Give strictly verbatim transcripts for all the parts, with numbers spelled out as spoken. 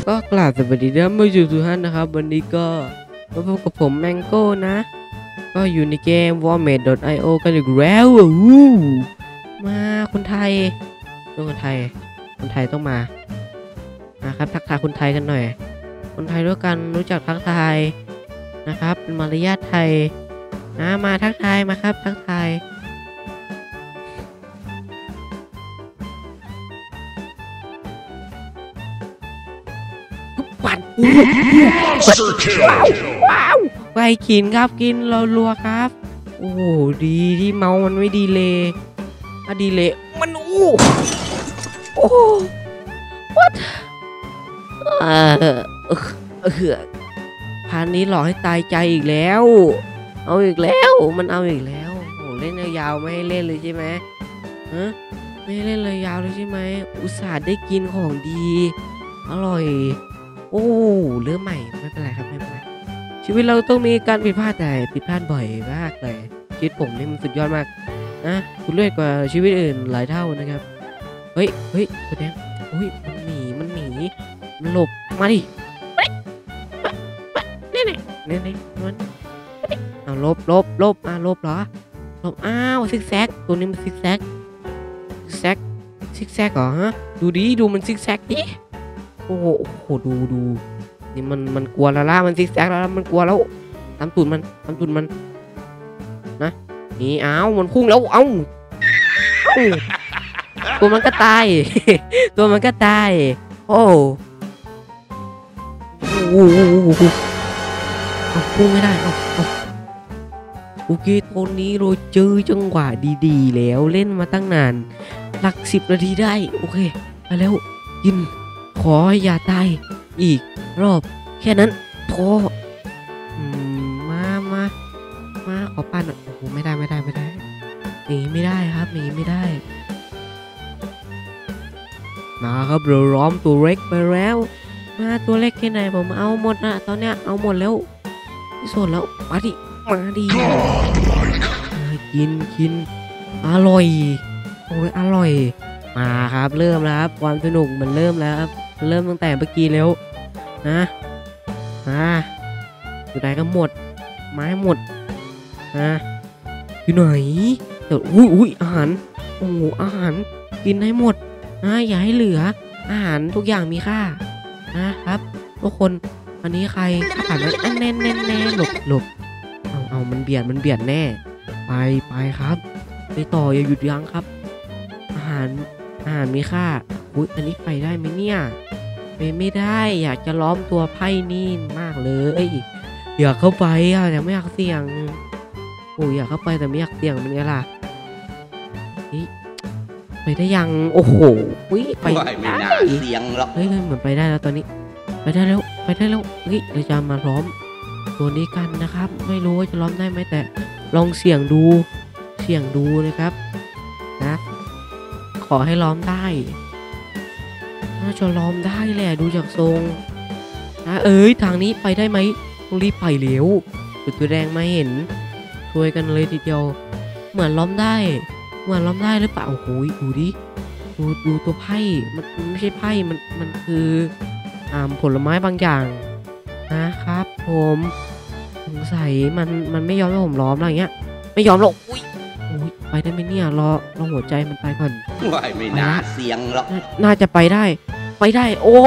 ก็กราบสวัสดีท่านผู้ชมทุกท่านนะครับวันนี้ก็มาพบกับผมแมงโก้นะก็อยู่ในเกม วอร์เมด ดอท ไอ โอ กันอีกแล้วอู้มาคนไทยต้องคนไทยคนไทยต้องมานะครับทักทายคนไทยกันหน่อยคนไทยด้วยกันรู้จักทักทายนะครับเป็นมารยาทไทยนะมาทักทายมาครับทักทายปัดว้าวไปกินครับกินเราลัวครับโอ้โหดีที่เมามันไม่ดีเลยอะดีเลยมันอู้โอ้วัดเออเออพานนี้หลอกให้ตายใจอีกแล้วเอาอีกแล้วมันเอาอีกแล้วโอ้เล่นยาวๆไม่ให้เล่นเลยใช่ไหมฮะไม่ให้เล่นเลยยาวเลยใช่ไหมอุตส่าห์ได้กินของดีอร่อยโอ้เริ่มใหม่ไม่เป็นไรครับไม่เป็นไรชีวิตเราต้องมีการผิดพลาดแต่ผิดพลาดบ่อยมากเลยชีวิตผมนี่มันสุดยอดมากนะคุณเลือดกว่าชีวิตอื่นหลายเท่านะครับเฮ้ยเฮ้ยตัวแดงโอ้ยมันหนีมันหนีมันหลบมาดินี่นี่นี่นี่มันเอาลบลบลบอ่ะลบเหรอลบอ้าวซิกแซกตัวนี้มันซิกแซกซิกแซกซิกแซกเหรอฮะดูดิดูมันซิกแซกดิโอ้โหโอ้โหดูดูนี่มันมันกลัวแล้วล่ะมันซิกแซกแล้วมันกลัวแล้วตามตูดมันตามตูดมันนะนี่อ้าวมันพุ่งแล้วเอ้าตัวมันก็ตายตัวมันก็ตายโอ้โหพุ่งไม่ได้โอเคตอนนี้เราเจอจังหวะดีๆแล้วเล่นมาตั้งนานหลักสิบนาทีได้โอเคไปแล้วกินขออย่าตายอีกรอบแค่นั้นพอมามามาขอปั่นโอ้โหไม่ได้ไม่ได้ไม่ได้หนีไม่ได้ครับหนีไม่ได้มาครับเราล้อมตัวเล็กไปแล้วมาตัวเล็กแค่ไหนผมเอาหมดนะตอนเนี้ยเอาหมดแล้วที่สุดแล้วมาดิมาดิกินกินอร่อยโอ้ยอร่อยมาครับเริ่มแล้วครับความสนุกมันเริ่มแล้วครับเริ่มตั้งแต่เมื่อกี้แล้วนะนะอยู่ไหนก็หมดไม้หมดนะอยู่ไหนเดี๋ยวอุ้ยอุ้ยอาหารโอ้โหอาหารกินให้หมดนะอย่าให้เหลืออาหารทุกอย่างมีค่านะครับทุกคนอันนี้ใครอาหารนั้นแน่นแน่นแน่หลบหลบเอาเอามันเบียดมันเบียดแน่ไปไปครับไปต่ออย่าหยุดยั้งครับอาหารอาหารมีค่าอุ้ยอันนี้ไปได้ไหมเนี่ยไปไม่ได้อยากจะล้อมตัวไพ่นี่มากเลยอยากเข้าไปอะแต่ไม่อยากเสี่ยงโอ้ยอยากเข้าไปแต่ไม่อยากเสี่ยงเป็นไงล่ะนี่ไปได้ยังโอ้โหไปไม่ได้เสี่ยงหรอกเฮ้ยเหมือนไปได้แล้วตอนนี้ไปได้แล้วไปได้แล้วเฮ้ยเราจะมาล้อมตัวนี้กันนะครับไม่รู้ว่าจะล้อมได้ไหมแต่ลองเสี่ยงดูเสี่ยงดูนะครับนะขอให้ล้อมได้น่าจะล้อมได้แหละดูจากทรงนะเอ้ยทางนี้ไปได้ไหมต้องรีบไปเร็วตัวแดงมาเห็นช่วยกันเลยทีเดียวเหมือนล้อมได้เหมือนล้อมได้หรือเปล่าโอ้โหดูดิดูดูตัวไพ่มันไม่ใช่ไพ่มันมันคืออ่าผลไม้บางอย่างนะครับผมสงสัยมันมันไม่ยอมให้ผมล้อมอะไรเงี้ยไม่ยอมหรอกอุ้ยอุ้ยไปได้ไหมเนี่ยรอรอหัวใจมันไปก่อนไม่น่าเสียงหรอกน่าจะไปได้ไปได้โอ้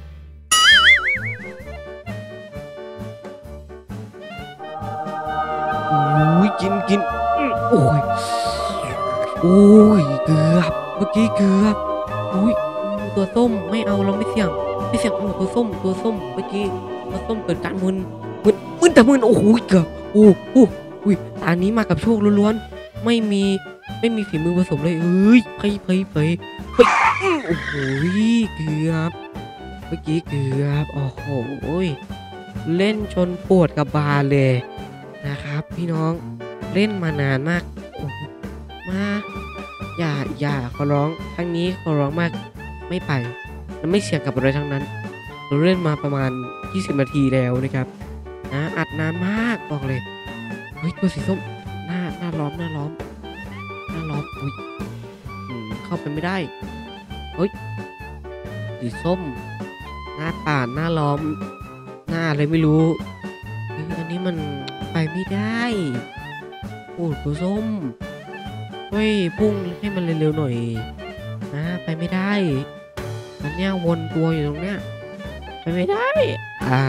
อุ้ยกินกินโอ้ยโอ้ยเกือบเมื่อกี้เกือบอุ้ยตัวส้มไม่เอาเราไม่เสี่ยงไม่เสี่ยงเอาตัวส้มตัวส้มเมื่อกี้ตัวส้มเกิดการมึนมึนมึนแต่มึนโอ้โหเกือบโอ้โหอุ้ยตอนนี้มากับโชคล้วนๆไม่มีไม่มีฝีมือผสมเลยเอ้ยไปไปไปไปโอ้โหเกือบเมื่อกี้เกือบโอ้โหเล่นจนปวดกับบาเลยนะครับพี่น้องเล่นมานานมากมาอย่าอย่าขอร้องครั้งนี้ขอร้องมากไม่ไปและไม่เสี่ยงกับอะไรทั้งนั้นเราเล่นมาประมาณยี่สิบนาทีแล้วนะครับนะอัดนานมากบอกเลยเฮ้ยตัวสีส้มหน้าหน้าล้อมหน้าล้อมหน้าล้อมอุ้ยเข้าไปไม่ได้เฮ้ยสีส้มหน้าป่านหน้าล้อมหน้าอะไรไม่รู้เฮ้ยอันนี้มันไปไม่ได้โอ้ตัวส้มเฮ้ยพุ่งให้มันเร็วๆหน่อยนะไปไม่ได้มันเนี่ยวนตัวอยู่ตรงเนี้ยไปไม่ได้ไอ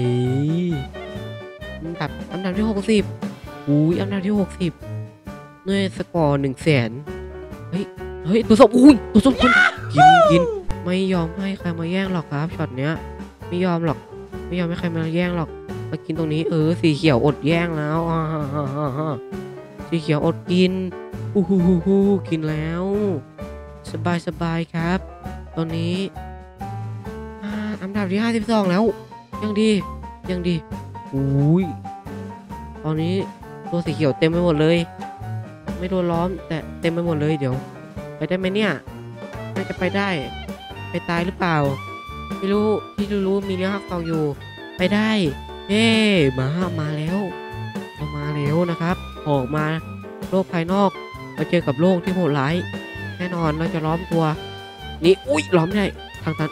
อันดับอันดับที่หกสิบอุ้ยอันดับที่หกสิบเนี่ยสกอร์หนึ่งแสนเฮ้ยเฮ้ยตัวส้มอุ้ยตัวส้มคนกินกินไม่ยอมให้ใครมาแย่งหรอกครับช็อตเนี้ยไม่ยอมหรอกไม่ยอมให้ใครมาแย่งหรอกมากินตรงนี้เออสีเขียวอดแย่งแล้วอ่าฮะฮะฮะสีเขียวอดกินอู้หูหูหูกินแล้วสบายสบายครับตอนนี้อ่าอันดับที่ห้าสิบสองแล้วยังดียังดีอุ้ยตอนนี้ตัวสีเขียวเต็มไปหมดเลยไม่โดนล้อมแต่เต็มไปหมดเลยเดี๋ยวไปได้ไหมเนี่ยน่าจะไปได้ไปตายหรือเปล่าไม่รู้ที่รู้มีเนื้อหักเตาอยู่ไปได้เฮ้มามาแล้วเรามาแล้วนะครับออกมาโลกภายนอกมาเจอกับโลกที่โหดร้ายแน่นอนเราจะล้อมตัวนี่อุ้ยล้อมได้ทางตัน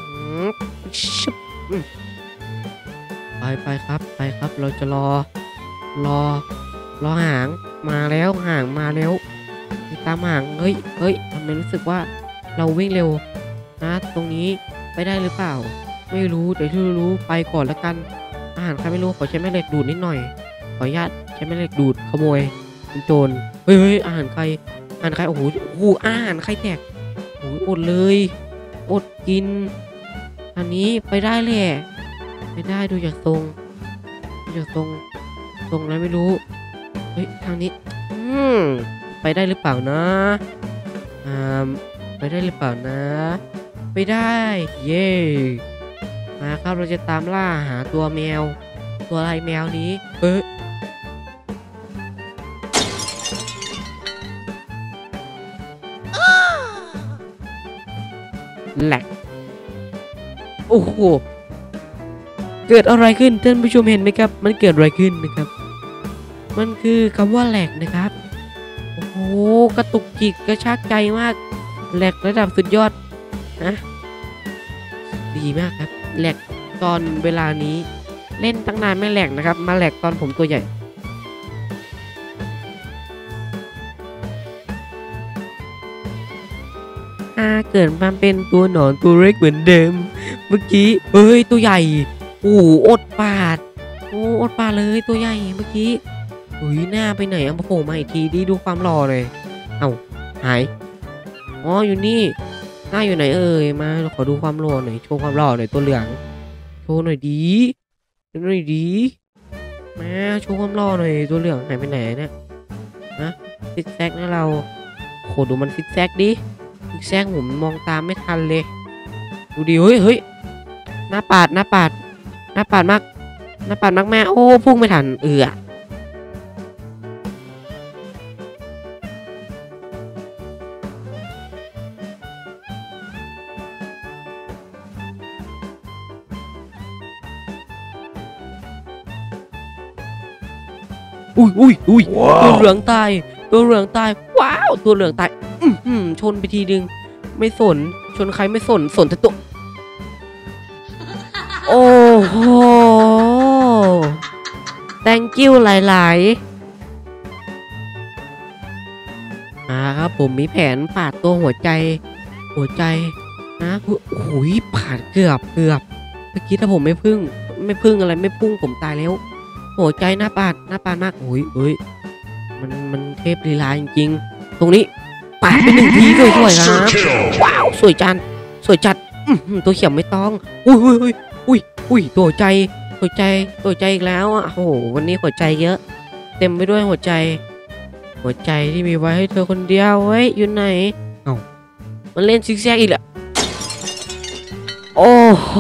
ไปไปครับไปครับเราจะรอรอรอหางมาแล้วหางมาแล้วตามหางเฮ้ยเฮ้ยทำไมรู้สึกว่าเราวิ่งเร็วนะตรงนี้ไปได้หรือเปล่าไม่รู้แต่ที่รู้ไปก่อนแล้วกันอาหารใครไม่รู้ขอใช้แม่เหล็กดูดนิดหน่อยขออนุญาตใช้แม่เหล็กดูดขโมยเป็นโจรเฮ้ยเฮ้ยอาหารใครอาหารใครโอ้โหโอ้โหอาหารใครแตกโอ้โหอดเลยอดกินอันนี้ไปได้เลยไปได้ดูจากทรงดูจากทรงทรงอะไรไม่รู้เฮ้ยทางนี้อืมไปได้หรือเปล่านะอ่าไปได้หรือเปล่านะไปได้เย่มาครับเราจะตามล่าหาตัวแมวตัวอะไรแมวนี้เอ๊ะแหลกโอ้โหเกิดอะไรขึ้นท่านผู้ชมเห็นไหมครับมันเกิดอะไรขึ้นนะครับมันคือคำว่าแหลกนะครับโอ้โหกระตุกจิตกระชากใจมากแหลกระดับสุดยอดนะดีมากครับแหลกตอนเวลานี้เล่นตั้งนานไม่แหลกนะครับมาแหลกตอนผมตัวใหญ่อาเกิดมาเป็นตัวหนอนตัวเล็กเหมือนเดิมเมื่อกี้เอ้ยตัวใหญ่โอ้อดปาดโอ้อดปาดเลยตัวใหญ่เมื่อกี้เฮ้ยหน้าไปไหนเอามาโผล่มาอีกทีดิดูความหล่อเลยเอ้าหายอ๋ออยู่นี่หน้าอยู่ไหนเอ่ยมาขอดูความหล่อหน่อยโชว์ความหล่อหน่อยตัวเหลืองโชว์หน่อยดีโชว์หน่อยดีมาโชว์ความหล่อหน่อยตัวเหลืองหายไปไหนเนี่ยนะซิกแซกนะเราโหดูมันซิกแซกดิซิกแซกผมมองตามไม่ทันเลยดูดิเฮ้ยเฮ้ยหน้าปาดหน้าปาดหน้าปาดมากหน้าปาดมากแม่โอ้พุ่งไม่ทันเอืออุ้ยอุ้ยอุ้ย wow. ตัวเหลืองตายตัวเหลืองตายว้าวตัวเหลืองตายอืมชนไปทีนึงไม่สนชนใครไม่สนสนแต่ตัวโอ้โห thank you หลายๆอ่าครับผมมีแผนปาดตัวหัวใจหัวใจนะโอ้ยปาดเกือบเกือบเมื่อกี้ถ้าผมไม่พึ่งไม่พึ่งอะไรไม่พุ่งผมตายแล้วหัวใจหน้าปาดหน้าปาดมากโอ้ยเอ้ยมันมันเทพลีลาจริงๆตรงนี้ปาดไปหนึ่งทีสวยๆครับว้าวสวยจันสวยจัดตัวเขียวไม่ต้องอุ้ยอุ้ยอุ้ยอุ้ยตัวใจหัวใจตัวใจอีกแล้วอ่ะโอ้โหวันนี้หัวใจเยอะเต็มไปด้วยหัวใจหัวใจที่มีไว้ให้เธอคนเดียวไว้อยู่ไหนเอ้ามันเล่นซิกแซกอีกแหละโอ้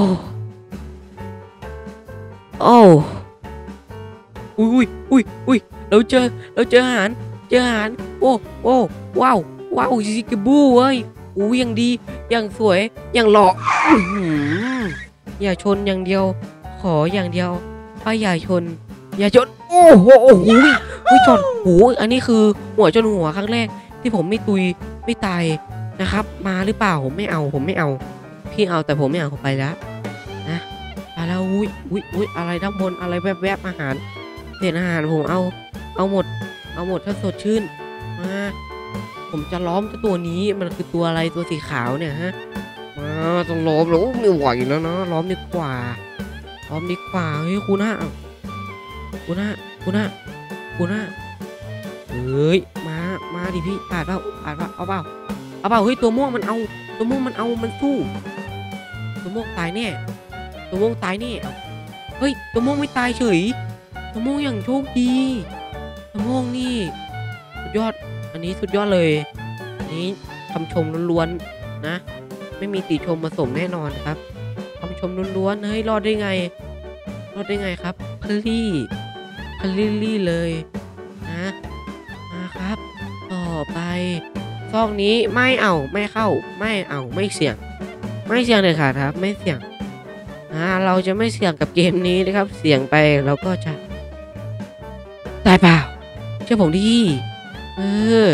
โอ้อุ้ยอุ้ยอุ้ยเราเจอเราเจออาหารเจออาหารโอ้โอ้ว้าวว้าวซิกบูเว้ยอู้ยังดียังสวยยังหล่ออย่าชนอย่างเดียวขออย่างเดียวป้าอย่าชนอย่าชนโอ้โหโอ้โหอุ้ยชนโอ้อันนี้คือหัวชนหัวครั้งแรกที่ผมไม่ตุยไม่ตายนะครับมาหรือเปล่าผมไม่เอาผมไม่เอาพี่เอาแต่ผมไม่เอาไปแล้วนะไปแล้วอุ้ยอุ้ยอุ้ยอะไรด้านบนอะไรแวบๆอาหารเศษอาหารผมเอาเอาหมดเอาหมดถ้าสดชื่นมาผมจะล้อมตัวนี้มันคือตัวอะไรตัวสีขาวเนี่ยฮะมาต้องล้อมแล้วไม่ไหวแล้วนะล้อมดีกว่าล้อมดีกว่าเฮ้ยคุณฮะคุณฮะคุณฮะคุณฮะเฮ้ยมามาดิพี่ปาดเปล่าปาดเปล่าเอาเปล่าเอาเปล่าเฮ้ยตัวม่วงมันเอาตัวม่วงมันเอามันสู้ตัวม่วงตายแน่ตัวม่วงตายแน่เฮ้ยตัวม่วงไม่ตายเฉยตัวม่วงอย่างโชคดีตัวม่วงนี่สุดยอดอันนี้สุดยอดเลยอันนี้คำชมล้วนๆนะไม่มีติชมผสมแน่นอนครับคำชมล้วนๆเฮ้ยรอดได้ไงรอดได้ไงครับพลี่พลี่ลี่เลยนะมาครับต่อไปซอกนี้ไม่เอาไม่เข้าไม่เอาไม่เสี่ยงไม่เสี่ยงเลยค่ะครับไม่เสี่ยงอ่าเราจะไม่เสี่ยงกับเกมนี้นะครับเสี่ยงไปเราก็จะตายเปล่าเชื่อผมดิเออ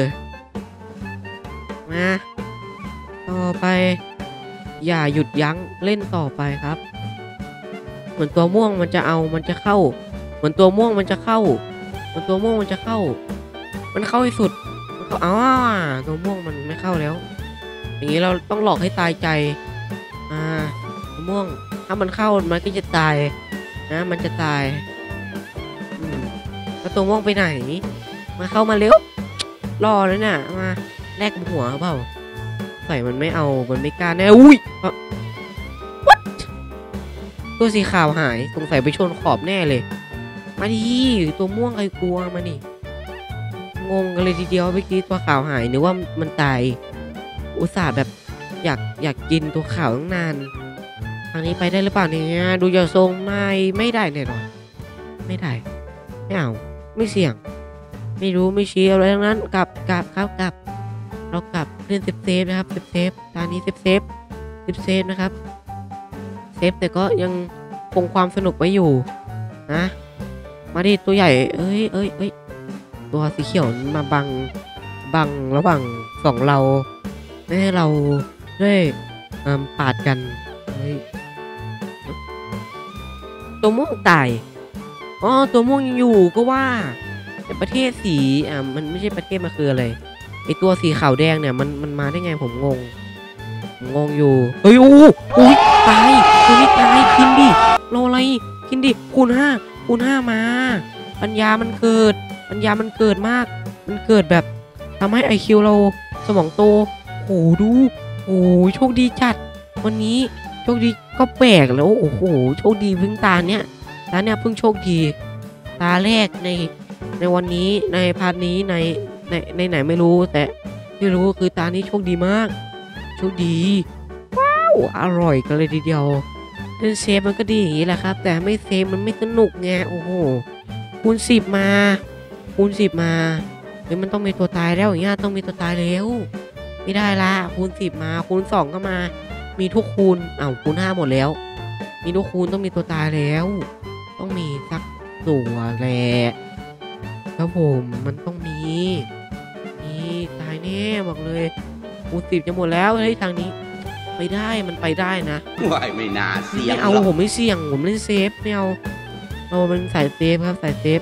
มาต่อไปอย่าหยุดยั้งเล่นต่อไปครับเหมือนตัวม่วงมันจะเอามันจะเข้าเหมือนตัวม่วงมันจะเข้าเหมือนตัวม่วงมันจะเข้ามันเข้าให้สุดมันเข้าอ๋อตัวม่วงมันไม่เข้าแล้วอย่างนี้เราต้องหลอกให้ตายใจอ่าตัวม่วงถ้ามันเข้ามันก็จะตายนะมันจะตายอืมแล้วตัวม่วงไปไหนมาเข้ามาเร็วรอเลยน่ะมาแลกหัวเปล่าใส่มันไม่เอามันไม่กล้าแน่อุ้ย What ตัวสีขาวหายสงสัยไปชนขอบแน่เลยมาดิตัวม่วงใครกลัวมานี่งงกันเลยทีเดียวเมื่อกี้ตัวขาวหายนึกว่ามันตายอุตส่าห์แบบอยากอยากกินตัวขาวตั้งนานทางนี้ไปได้หรือเปล่าเนี่ยดูจะทรงไม่ไม่ได้แน่นอนไม่ได้ไม่เอาไม่เสี่ยงไม่รู้ไม่ชี้อะไรทั้งนั้นกลับกลับครับกลับเรากลับเล่นเซฟเซฟนะครับเซฟเซฟตอนนี้เซฟเซฟเซฟเซฟนะครับเซฟแต่ก็ยังคงความสนุกไว้อยู่นะมาดิตัวใหญ่เอ้ยเอ้ยเอ้ยตัวสีเขียวมาบังบังระหว่างสองเราไม่ให้เราได้ปาดกันเฮ้ยตัวม่วงตายอ๋อตัวม่วงยังอยู่ก็ว่าแต่ประเทศสีอ่ามันไม่ใช่ประเทศมันคืออะไรไอตัวสีขาวแดงเนี่ยมันมันมาได้ไงผมงงผมงงอยู่เฮ้ยโอ้โอ้ยตายตัวนี้ตายกินดิโลอะไรกินดิคูณห้าคูณห้ามาปัญญามันเกิดปัญญามันเกิดมากมันเกิดแบบทำให้ไอคิวเราสมองโตโอ้ดูโอ้โชคดีจัดวันนี้โชคดีก็แปลกแล้วโอ้โหโชคดีเพิ่งตาเนี้ยตาเนี้ยเพิ่งโชคดีตาแรกในในวันนี้ในพาร์ทนี้ในในในไหนไม่รู้แต่ที่รู้คือตานี้โชคดีมากโชคดีว้าวอร่อยกันเลยทีเดียวเล่นเซฟมันก็ดีอย่างนี้แหละครับแต่ไม่เซฟมันไม่สนุกไงโอ้โหคูณสิบมาคูณสิบมาเฮ้ยมันต้องมีตัวตายแล้วอย่างเงี้ยต้องมีตัวตายแล้วไม่ได้ละคูณสิบมาคูณสองก็มามีทุกคูณอ้าวคูณห้าหมดแล้วมีทุกคูณต้องมีตัวตายแล้วต้องมีสักตัวแหละครับผมมันต้องมีนี่ตายแน่บอกเลยคูณสิบจะหมดแล้วเฮ้ยทางนี้ไปได้มันไปได้นะว่ายไม่น่าเสี่ยงไม่เอาผมไม่เสี่ยงผมเล่นเซฟไม่เอาเราเป็นสายเซฟครับสายเซฟ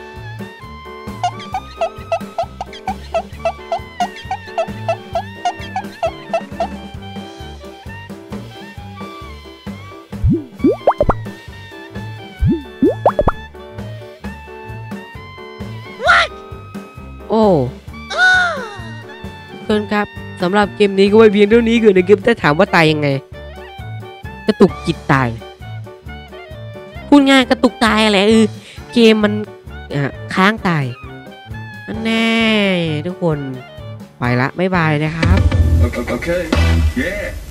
โอ้เพื่อนครับสำหรับเกมนี้ก็ไว้เพียงเท่านี้ก่อนนะครับถ้าถามว่าตายยังไงกระตุกจิตตายพูดง่ายกระตุกตายอะไรเออเกมมันค้างตายนั่นแน่ทุกคนไปละบ๊ายบายนะครับโอเค yeah